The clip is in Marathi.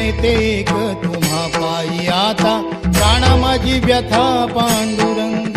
जाणे ते एक तुम्हा पायी आता प्राणा माझी व्यथा पांडुरंग